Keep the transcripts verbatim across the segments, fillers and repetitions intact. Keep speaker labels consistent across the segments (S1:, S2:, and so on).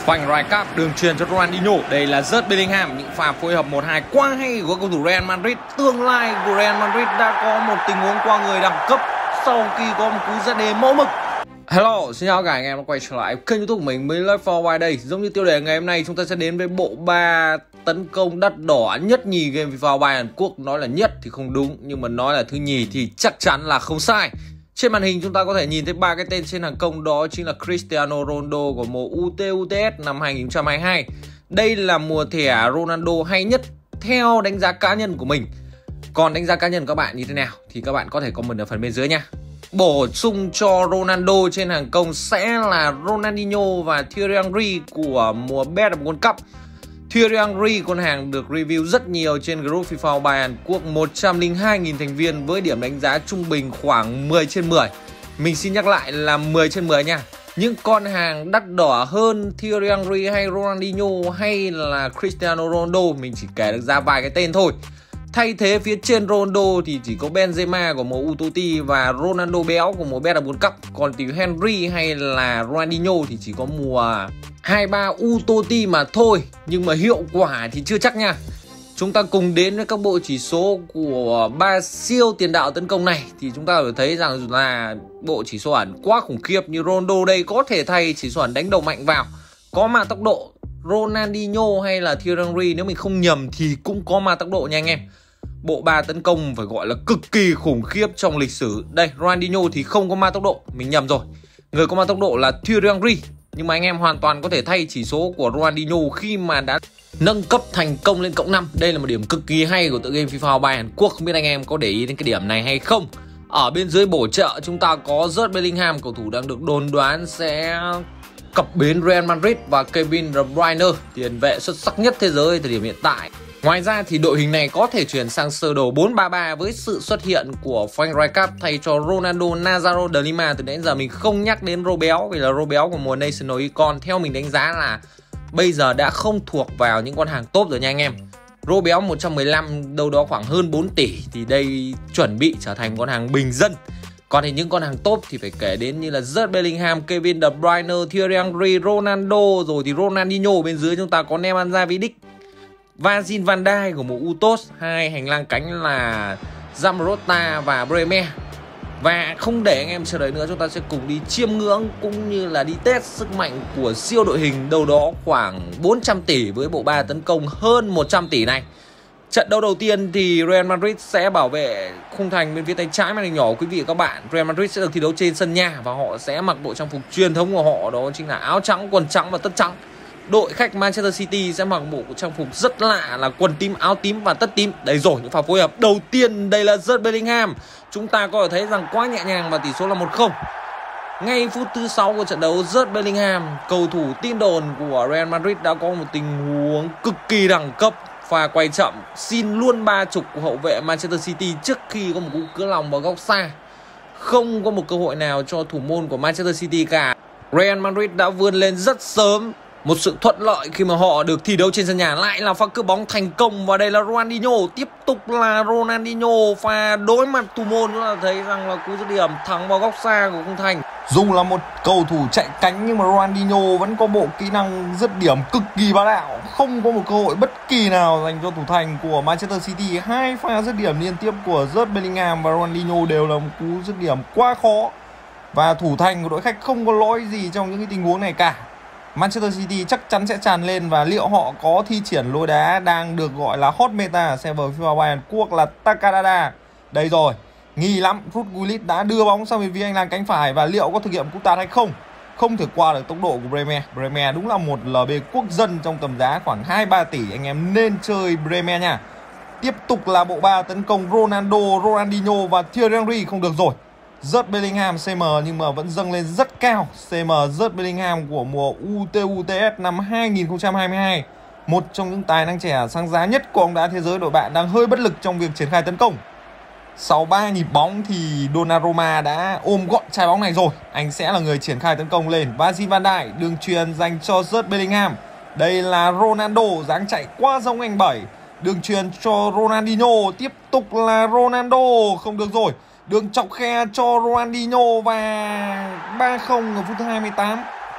S1: Phanh Rijkaard đường truyền cho Ronaldinho. Đây là Jude Bellingham, những pha phối hợp một hai quá hay của cầu thủ Real Madrid. Tương lai của Real Madrid đã có một tình huống qua người đẳng cấp sau khi có một cú dứt điểm mẫu mực. Hello, xin chào cả anh em đã quay trở lại kênh YouTube của mình, mình Live for Why đây. Giống như tiêu đề ngày hôm nay, chúng ta sẽ đến với bộ ba tấn công đắt đỏ nhất nhì game FIFA Mobile Hàn Quốc. Nói là nhất thì không đúng, nhưng mà nói là thứ nhì thì chắc chắn là không sai. Trên màn hình chúng ta có thể nhìn thấy ba cái tên trên hàng công, đó chính là Cristiano Ronaldo của mùa u tê u tê ét năm hai nghìn không trăm hai mươi hai. Đây là mùa thẻ Ronaldo hay nhất theo đánh giá cá nhân của mình. Còn đánh giá cá nhân của các bạn như thế nào thì các bạn có thể comment ở phần bên dưới nha. Bổ sung cho Ronaldo trên hàng công sẽ là Ronaldinho và Thierry Henry của mùa bê ét ép World Cup. Thierry Henry con hàng được review rất nhiều trên group FIFA Mobile Hàn Quốc, một trăm lẻ hai nghìn thành viên với điểm đánh giá trung bình khoảng mười trên mười. Mình xin nhắc lại là mười trên mười nha. Những con hàng đắt đỏ hơn Thierry Henry hay Ronaldinho hay là Cristiano Ronaldo mình chỉ kể được ra vài cái tên thôi. Thay thế phía trên Ronaldo thì chỉ có Benzema của mùa u tê u tê và Ronaldo béo của mùa bê ét ép World Cup. Còn từ Henry hay là Ronaldinho thì chỉ có mùa hai ba u tê u tê mà thôi. Nhưng mà hiệu quả thì chưa chắc nha. Chúng ta cùng đến với các bộ chỉ số của ba siêu tiền đạo tấn công này thì chúng ta có thể thấy rằng là bộ chỉ số ẩn quá khủng khiếp. Như Ronaldo đây có thể thay chỉ số ẩn đánh đầu mạnh vào, có ma tốc độ. Ronaldinho hay là Thierry Henry nếu mình không nhầm thì cũng có ma tốc độ nha anh em. Bộ ba tấn công phải gọi là cực kỳ khủng khiếp trong lịch sử. Đây, Ronaldinho thì không có ma tốc độ, mình nhầm rồi. Người có ma tốc độ là Thierry Henry. Nhưng mà anh em hoàn toàn có thể thay chỉ số của Ronaldinho khi mà đã nâng cấp thành công lên cộng năm. Đây là một điểm cực kỳ hay của tựa game FIFA Mobile Hàn Quốc. Không biết anh em có để ý đến cái điểm này hay không. Ở bên dưới bổ trợ chúng ta có Jude Bellingham, cầu thủ đang được đồn đoán sẽ cập bến Real Madrid, và Kevin De Bruyne, tiền vệ xuất sắc nhất thế giới thời điểm hiện tại. Ngoài ra thì đội hình này có thể chuyển sang sơ đồ bốn ba ba với sự xuất hiện của Phanh Rijkaard thay cho Ronaldo Nazário de Lima. Từ nãy giờ mình không nhắc đến Robéo vì là Robéo của mùa National Icon theo mình đánh giá là bây giờ đã không thuộc vào những con hàng top rồi nha anh em. Robéo một trăm mười lăm đâu đó khoảng hơn bốn tỷ thì đây chuẩn bị trở thành con hàng bình dân. Còn thì những con hàng top thì phải kể đến như là Jude Bellingham, Kevin De Bruyne, Thierry Henry, Ronaldo, rồi thì Ronaldinho. Bên dưới chúng ta có Nemanja Vidic, Virgil van Dijk của mùa u tê u tê, hai hành lang cánh là Zamrota và Bremer. Và không để anh em chờ đợi nữa, chúng ta sẽ cùng đi chiêm ngưỡng cũng như là đi test sức mạnh của siêu đội hình đâu đó khoảng bốn trăm tỷ với bộ ba tấn công hơn một trăm tỷ này. Trận đấu đầu tiên thì Real Madrid sẽ bảo vệ khung thành bên phía tay trái màn hình nhỏ quý vị và các bạn. Real Madrid sẽ được thi đấu trên sân nhà và họ sẽ mặc bộ trang phục truyền thống của họ, đó chính là áo trắng, quần trắng và tất trắng. Đội khách Manchester City sẽ mặc bộ trang phục rất lạ là quần tím, áo tím và tất tím. Đây rồi, những pha phối hợp đầu tiên, đây là Jude Bellingham. Chúng ta có thể thấy rằng quá nhẹ nhàng và tỷ số là một không. Ngay phút thứ sáu của trận đấu, Jude Bellingham, cầu thủ tin đồn của Real Madrid đã có một tình huống cực kỳ đẳng cấp. Pha quay chậm xin luôn ba chục của hậu vệ Manchester City trước khi có một cú cứa lòng vào góc xa. Không có một cơ hội nào cho thủ môn của Manchester City cả. Real Madrid đã vươn lên rất sớm, một sự thuận lợi khi mà họ được thi đấu trên sân nhà. Lại là pha cướp bóng thành công và đây là Ronaldinho, tiếp tục là Ronaldinho, pha đối mặt thủ môn. Chúng ta thấy rằng là cú dứt điểm thẳng vào góc xa của khung thành. Dù là một cầu thủ chạy cánh nhưng mà Ronaldinho vẫn có bộ kỹ năng dứt điểm cực kỳ bá đạo, không có một cơ hội bất kỳ nào dành cho thủ thành của Manchester City. Hai pha dứt điểm liên tiếp của Jude Bellingham và Ronaldinho đều là một cú dứt điểm quá khó, và thủ thành của đội khách không có lỗi gì trong những cái tình huống này cả. Manchester City chắc chắn sẽ tràn lên, và liệu họ có thi triển lối đá đang được gọi là hot meta server FIFA Mobile Hàn Quốc là Takadada. Đây rồi, nghi lắm, Ruud Gullit đã đưa bóng sang bên phía hành lang cánh phải, và liệu có thực hiện cú tạt hay không? Không thể qua được tốc độ của Bremer. Bremer đúng là một lờ bê quốc dân trong tầm giá khoảng hai ba tỷ, anh em nên chơi Bremer nha. Tiếp tục là bộ ba tấn công Ronaldo, Ronaldinho và Thierry Henry. Không được rồi, Jude Bellingham xê em nhưng mà vẫn dâng lên rất cao. xê em Jude Bellingham của mùa u tê u tê ét năm hai nghìn không trăm hai mươi hai, một trong những tài năng trẻ sáng giá nhất của bóng đá thế giới. Đội bạn đang hơi bất lực trong việc triển khai tấn công. Sau ba nhịp bóng thì Donnarumma đã ôm gọn trái bóng này rồi. Anh sẽ là người triển khai tấn công lên. Virgil van Dijk đường truyền dành cho Jude Bellingham. Đây là Ronaldo, dáng chạy quá giống anh Bảy. Đường truyền cho Ronaldinho, tiếp tục là Ronaldo. Không được rồi, đường chọc khe cho Ronaldinho và ba không ở phút thứ hai mươi tám.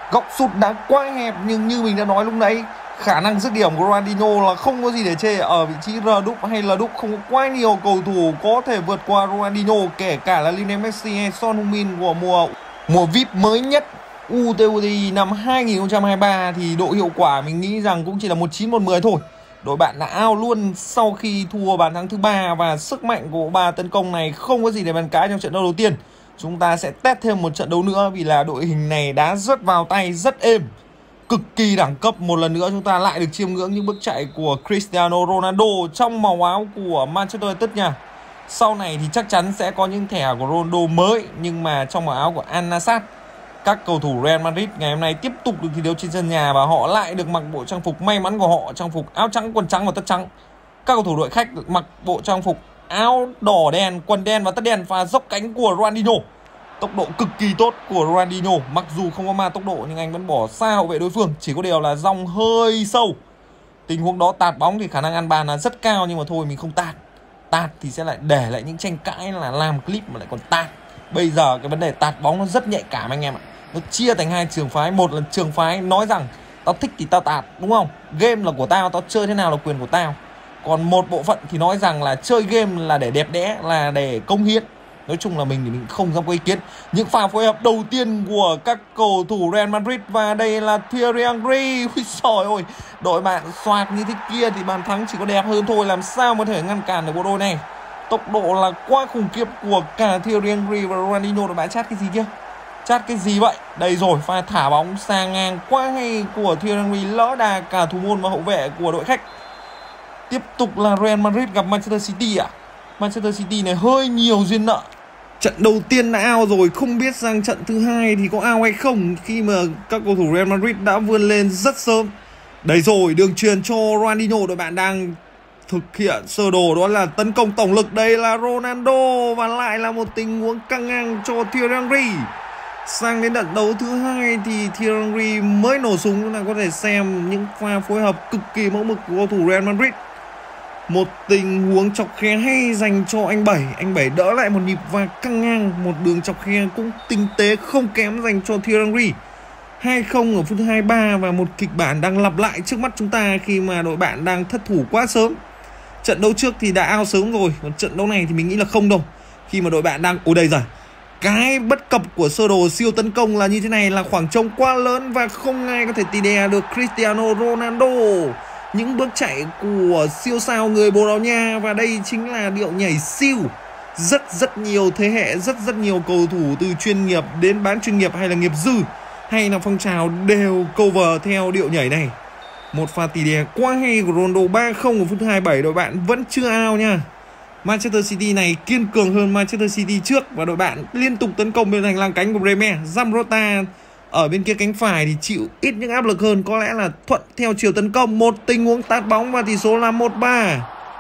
S1: Góc sút đã quá hẹp, nhưng như mình đã nói lúc nãy, khả năng dứt điểm của Ronaldinho là không có gì để chê. Ở vị trí R đúc hay L đúc không có quá nhiều cầu thủ có thể vượt qua Ronaldinho, kể cả là Lionel Messi hay Son Heung-min của mùa mùa vi ai pi mới nhất u tê u tê i năm hai nghìn không trăm hai mươi ba. Thì độ hiệu quả mình nghĩ rằng cũng chỉ là một chín một mười thôi. Đội bạn đã out luôn sau khi thua bàn thắng thứ ba, và sức mạnh của ba tấn công này không có gì để bàn cãi trong trận đấu đầu tiên. Chúng ta sẽ test thêm một trận đấu nữa vì là đội hình này đã rất vào tay, rất êm, cực kỳ đẳng cấp. Một lần nữa chúng ta lại được chiêm ngưỡng những bước chạy của Cristiano Ronaldo trong màu áo của Manchester United nha. Sau này thì chắc chắn sẽ có những thẻ của Ronaldo mới, nhưng mà trong màu áo của Al Nassr. Các cầu thủ Real Madrid ngày hôm nay tiếp tục được thi đấu trên sân nhà và họ lại được mặc bộ trang phục may mắn của họ, trang phục áo trắng, quần trắng và tất trắng. Các cầu thủ đội khách được mặc bộ trang phục áo đỏ đen, quần đen và tất đen, và dốc cánh của Ronaldinho. Tốc độ cực kỳ tốt của Ronaldinho, mặc dù không có ma tốc độ nhưng anh vẫn bỏ xa hậu vệ đối phương, chỉ có điều là dòng hơi sâu. Tình huống đó tạt bóng thì khả năng ăn bàn là rất cao, nhưng mà thôi mình không tạt. Tạt thì sẽ lại để lại những tranh cãi là làm clip mà lại còn tạt. Bây giờ cái vấn đề tạt bóng nó rất nhạy cảm anh em ạ. Nó chia thành hai trường phái. Một là trường phái nói rằng tao thích thì tao tạt, đúng không? Game là của tao, tao chơi thế nào là quyền của tao. Còn một bộ phận thì nói rằng là chơi game là để đẹp đẽ, là để công hiến. Nói chung là mình thì mình không dám có ý kiến. Những pha phối hợp đầu tiên của các cầu thủ Real Madrid, và đây là Thierry Henry. Ui trời ơi, đội bạn xoạc như thế kia thì bàn thắng chỉ có đẹp hơn thôi, làm sao có thể ngăn cản được bộ đôi này. Tốc độ là quá khủng khiếp của cả Thierry Henry và Ronaldinho. Đội bạn chát cái gì kia? Chát cái gì vậy? Đây rồi, pha thả bóng sang ngang quá hay của Thierry Henry, lỡ đà cả thủ môn và hậu vệ của đội khách. Tiếp tục là Real Madrid gặp Manchester City à? Manchester City này hơi nhiều duyên nợ. Trận đầu tiên đã out rồi, không biết sang trận thứ hai thì có out hay không, khi mà các cầu thủ Real Madrid đã vươn lên rất sớm. Đây rồi, đường truyền cho Ronaldinho. Đội bạn đang thực hiện sơ đồ đó là tấn công tổng lực. Đây là Ronaldo, và lại là một tình huống căng ngang cho Thierry Henry. Sang đến trận đấu thứ hai thì Thierry Henry mới nổ súng. Chúng ta có thể xem những pha phối hợp cực kỳ mẫu mực của cầu thủ Real Madrid. Một tình huống chọc khe hay dành cho anh Bảy. Anh Bảy đỡ lại một nhịp và căng ngang. Một đường chọc khe cũng tinh tế không kém dành cho Thierry Henry. hai không ở phút thứ hai mươi ba, và một kịch bản đang lặp lại trước mắt chúng ta khi mà đội bạn đang thất thủ quá sớm. Trận đấu trước thì đã out sớm rồi, còn trận đấu này thì mình nghĩ là không đâu. Khi mà đội bạn đang... Ôi đây rồi. Cái bất cập của sơ đồ siêu tấn công là như thế này, là khoảng trống quá lớn và không ai có thể tì đè được Cristiano Ronaldo. Những bước chạy của siêu sao người Bồ Đào Nha, và đây chính là điệu nhảy siêu. Rất rất nhiều thế hệ, rất rất nhiều cầu thủ từ chuyên nghiệp đến bán chuyên nghiệp hay là nghiệp dư hay là phong trào đều cover theo điệu nhảy này. Một pha tì đè quá hay của Ronaldo. Ba không ở phút thứ hai mươi bảy, đội bạn vẫn chưa out nha. Manchester City này kiên cường hơn Manchester City trước, và đội bạn liên tục tấn công bên hành lang cánh của Bremer. Zambrotta ở bên kia cánh phải thì chịu ít những áp lực hơn, có lẽ là thuận theo chiều tấn công. Một tình huống tát bóng và tỷ số là một ba.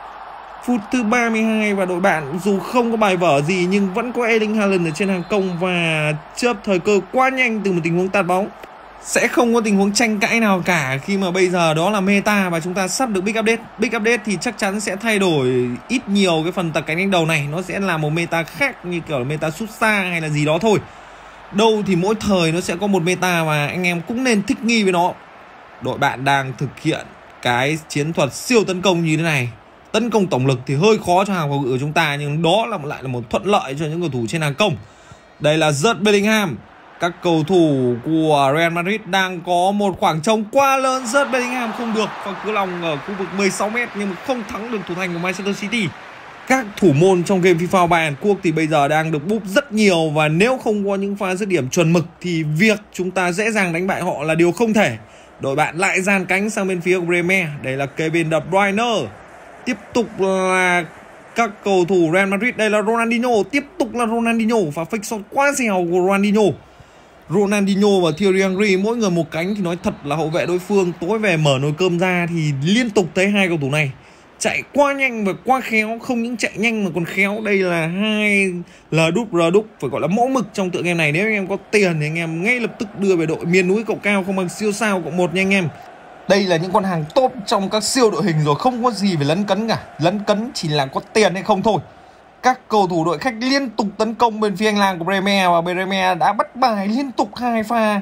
S1: Phút thứ ba mươi hai, và đội bạn dù không có bài vở gì nhưng vẫn có Erling Haaland ở trên hàng công và chớp thời cơ quá nhanh từ một tình huống tát bóng. Sẽ không có tình huống tranh cãi nào cả, khi mà bây giờ đó là meta và chúng ta sắp được big update. Big update thì chắc chắn sẽ thay đổi ít nhiều cái phần tập cánh đánh đầu này. Nó sẽ là một meta khác, như kiểu là meta sút xa hay là gì đó thôi. Đâu thì mỗi thời nó sẽ có một meta và anh em cũng nên thích nghi với nó. Đội bạn đang thực hiện cái chiến thuật siêu tấn công như thế này. Tấn công tổng lực thì hơi khó cho hàng phòng ngự của chúng ta, nhưng đó là lại là một thuận lợi cho những cầu thủ trên hàng công. Đây là Jude Bellingham. Các cầu thủ của Real Madrid đang có một khoảng trống quá lớn. Jude Bellingham không được, và cứ lòng ở khu vực mười sáu mét nhưng mà không thắng được thủ thành của Manchester City. Các thủ môn trong game FIFA ba Hàn Quốc thì bây giờ đang được búp rất nhiều, và nếu không có những pha dứt điểm chuẩn mực thì việc chúng ta dễ dàng đánh bại họ là điều không thể. Đội bạn lại dàn cánh sang bên phía của Bremer. Đây là Kevin De Bruyne. Tiếp tục là các cầu thủ Real Madrid. Đây là Ronaldinho. Tiếp tục là Ronaldinho, và fake shot quá dẻo của Ronaldinho. Ronaldinho và Thierry Henry mỗi người một cánh thì nói thật là hậu vệ đối phương tối về mở nồi cơm ra thì liên tục thấy hai cầu thủ này chạy quá nhanh và quá khéo. Không những chạy nhanh mà còn khéo. Đây là hai L đúc R đúc, phải gọi là mẫu mực trong tựa game này. Nếu anh em có tiền thì anh em ngay lập tức đưa về đội miền núi cộng cao không bằng siêu sao cộng một nha anh em. Đây là những con hàng top trong các siêu đội hình rồi, không có gì phải lấn cấn cả. Lấn cấn chỉ là có tiền hay không thôi. Các cầu thủ đội khách liên tục tấn công bên phía hành lang của Bremer, và Bremer đã bắt bài liên tục hai pha.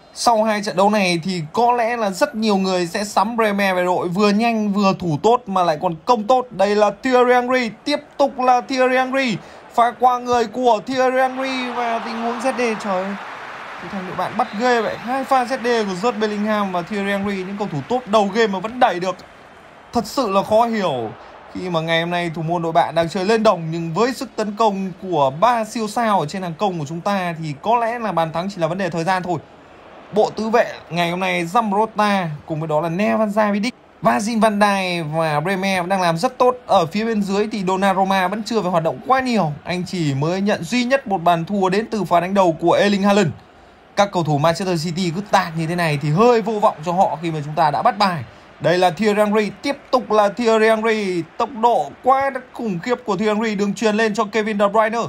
S1: Sau hai trận đấu này thì có lẽ là rất nhiều người sẽ sắm Bremen về đội vừa nhanh vừa thủ tốt mà lại còn công tốt. Đây là Thierry Henry, tiếp tục là Thierry Henry, pha qua người của Thierry Henry và tình huống zét đê. Trời ơi, thằng đội bạn bắt ghê vậy. Hai pha zét đê của Jude Bellingham và Thierry Henry, những cầu thủ tốt đầu game mà vẫn đẩy được. Thật sự là khó hiểu khi mà ngày hôm nay thủ môn đội bạn đang chơi lên đồng, nhưng với sức tấn công của ba siêu sao ở trên hàng công của chúng ta thì có lẽ là bàn thắng chỉ là vấn đề thời gian thôi. Bộ tứ vệ ngày hôm nay Zambrotta cùng với đó là Nemanja Vidic, Virgil van Dijk và Bremen đang làm rất tốt. Ở phía bên dưới thì Donnarumma vẫn chưa phải hoạt động quá nhiều, anh chỉ mới nhận duy nhất một bàn thua đến từ pha đánh đầu của Erling Haaland. Các cầu thủ Manchester City cứ tạt như thế này thì hơi vô vọng cho họ khi mà chúng ta đã bắt bài. Đây là Thierry Henry, tiếp tục là Thierry Henry, tốc độ quá khủng khiếp của Thierry Henry, đường truyền lên cho Kevin De Bruyne.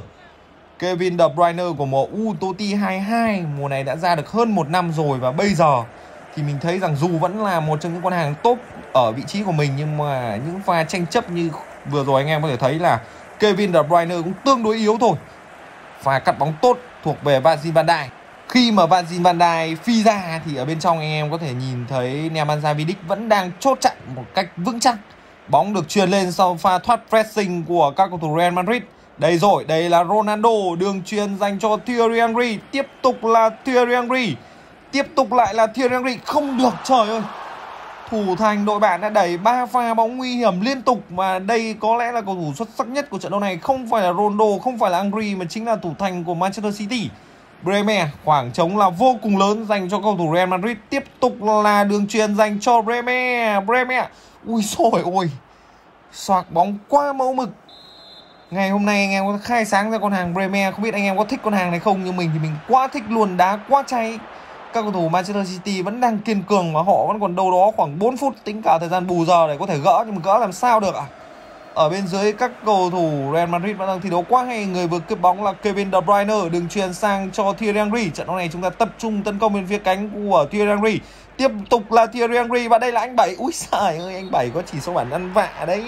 S1: Kevin De Bruyne của mùa U T O T hai hai mùa này đã ra được hơn một năm rồi, và bây giờ thì mình thấy rằng dù vẫn là một trong những con hàng top ở vị trí của mình, nhưng mà những pha tranh chấp như vừa rồi anh em có thể thấy là Kevin De Bruyne cũng tương đối yếu thôi. Pha cắt bóng tốt thuộc về Virgil van Dijk. Khi mà Virgil van Dijk phi ra thì ở bên trong anh em có thể nhìn thấy Nemanja Vidic vẫn đang chốt chặn một cách vững chắc. Bóng được truyền lên sau pha thoát pressing của các cầu thủ Real Madrid. Đây rồi, đây là Ronaldo, đường truyền dành cho Thierry Henry, tiếp tục là Thierry Henry, tiếp tục lại là Thierry Henry, không được, trời ơi. Thủ thành đội bạn đã đẩy ba pha bóng nguy hiểm liên tục, mà đây có lẽ là cầu thủ xuất sắc nhất của trận đấu này không phải là Ronaldo, không phải là Henry, mà chính là thủ thành của Manchester City. Bremen, khoảng trống là vô cùng lớn dành cho cầu thủ Real Madrid, tiếp tục là đường truyền dành cho Bremen. Bremen, ui xồi ôi, xoạc bóng quá mẫu mực. Ngày hôm nay anh em có khai sáng ra con hàng Bremen, không biết anh em có thích con hàng này không, nhưng mình thì mình quá thích luôn, đá quá cháy. Các cầu thủ Manchester City vẫn đang kiên cường và họ vẫn còn đâu đó khoảng bốn phút tính cả thời gian bù giờ để có thể gỡ, nhưng mà gỡ làm sao được ạ? À? Ở bên dưới các cầu thủ Real Madrid vẫn đang thi đấu quá hay. Người vừa cướp bóng là Kevin De Bruyne, đường truyền sang cho Thierry Henry. Trận đấu này chúng ta tập trung tấn công bên phía cánh của Thierry Henry. Tiếp tục là Thierry Henry và đây là anh Bảy. Úi giời ơi, anh Bảy có chỉ số bản ăn vạ đấy.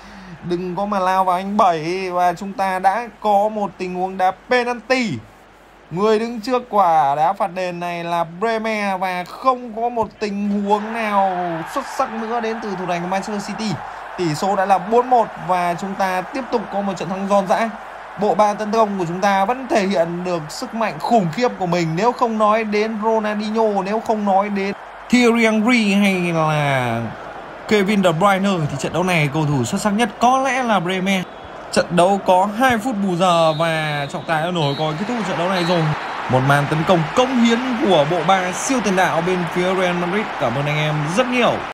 S1: Đừng có mà lao vào anh Bảy. Và chúng ta đã có một tình huống đá penalty. Người đứng trước quả đá phạt đền này là Bremen, và không có một tình huống nào xuất sắc nữa đến từ thủ thành của Manchester City. Tỷ số đã là bốn một và chúng ta tiếp tục có một trận thắng giòn giã. Bộ ba tấn công của chúng ta vẫn thể hiện được sức mạnh khủng khiếp của mình. Nếu không nói đến Ronaldinho, nếu không nói đến Thierry Henry hay là Kevin De Bruyne thì trận đấu này cầu thủ xuất sắc nhất có lẽ là Bremen. Trận đấu có hai phút bù giờ và trọng tài đã nổi còi kết thúc trận đấu này rồi. Một màn tấn công cống hiến của bộ ba siêu tiền đạo bên phía Real Madrid. Cảm ơn anh em rất nhiều.